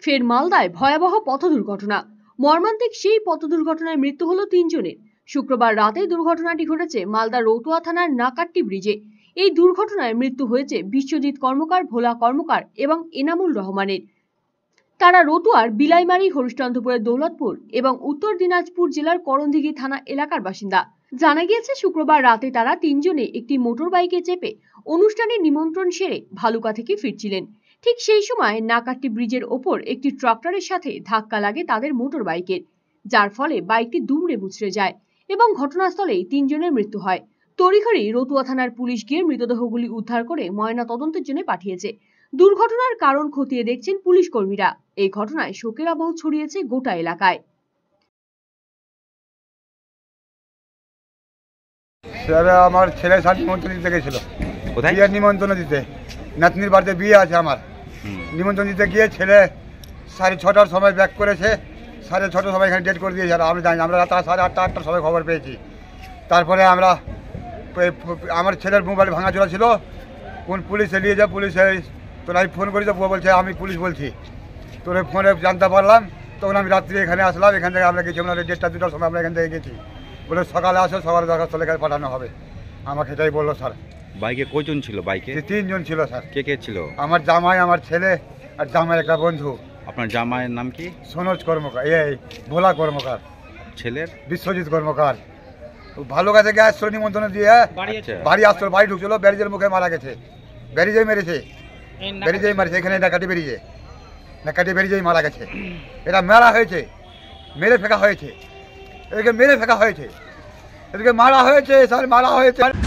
ফের মালদায় ভয়াবহ পথ দুর্ঘটনা। মর্মান্তিক সেই পথ দুর্ঘটনায় মৃত্যু হলো 3 জনের। শুক্রবার রাতে দুর্ঘটনাটি ঘটেছে মালদা রতুয়া থানার নাকাট্টি ব্রিজে। এই দুর্ঘটনায় মৃত্যু হয়েছে বিশ্বজিৎ কর্মকার, ভোলা কর্মকার এবং এনামুল রহমানের। তারা রতুয়ার বিলাইমারি, হরিশ্চন্দ্রপুরের দৌলতপুর এবং উত্তর দিনাজপুর জেলার করণদিঘি থানা এলাকার বাসিন্দা। জানা গিয়েছে শুক্রবার রাতে তারা 3 জনে একটি মোটর বাইকে চেপে অনুষ্ঠানের নিমন্ত্রণ সেরে ভালুকা থেকে ফিরছিলেন। ঠিক সেই সময় নাকাট্টি ব্রিজের ওপর একটি ট্রাক্টরের সাথে ধাক্কা লাগে তাদের মোটর বাইকের, যার ফলে বাইকটি দুমড়ে মুচড়ে যায় এবং ঘটনাস্থলেই 3 জনের মৃত্যু হয়। তড়িঘড়ি রতুয়া থানার পুলিশ গিয়ে মৃতদেহগুলি উদ্ধার করে ময়না তদন্তের জন্য পাঠিয়েছে। দুর্ঘটনার কারণ খতিয়ে দেখছেন পুলিশ কর্মীরা। এই ঘটনায় শোকের আবহ ছড়িয়েছে গোটা এলাকায়। আমার ছেলে সাথে নিমন্ত্রণ দিতে গেছিল, বিয়ের নিমন্ত্রণ দিতে। নাতনির বাড়িতে বিয়ে আছে আমার, নিমন্ত্রণ দিতে গিয়ে ছেলে 6:30টার সময় ব্যাক করেছে। 6:30টার সময় এখানে ডেট করে দিয়েছে। আমি জানি, আমরা রাত 8:30 8টার সময় খবর পেয়েছি। তারপরে আমরা আমার ছেলের মোবাইল ভাঙাচোরা ছিল, কোন পুলিশে নিয়ে যা, পুলিশে তোরা আমি ফোন করি তো বলছে আমি পুলিশ বলছি। তোর ফোনে জানতে পারলাম, তখন আমি রাত্রি এখানে আসলাম। এখান থেকে আমরা গেছি, আমরা 1:30 2টার সময় আমরা এখান থেকে গেছি। বলে সকালে আসো, সকালে দরখাস্তলে পাঠানো হবে। আমাকে এটাই বললো স্যার। বাইকে কয়জন ছিল? বাইকে 3 জন ছিল স্যার। কে কে ছিল? আমার জামাই, আমার ছেলে আর জামাইয়ের একটা বন্ধু। আপনার জামাইয়ের নাম কি? সনোজ কর্মকার, এই ভোলা কর্মকার। ছেলের? বিশ্বজিৎ কর্মকার। ভালুকা থেকে আসছিল নিমন্ত্রণ দিয়ে, বাড়ি আসছিল, বাড়ি ঢুকছিল, ব্যারিজের মুখে মারা গেছে। ব্যারিজেই মেরেছে, ব্যারিজেই মারেছে। এখানে ডাকাটি বেরিয়ে, ডাকাটি বেরিয়েই মারা গেছে। এটা মেরা হয়েছে, মেরে ফেঁকা হয়েছে, এদিকে মেরে ফেঁকা হয়েছে, এদিকে মারা হয়েছে স্যার, মারা হয়েছে।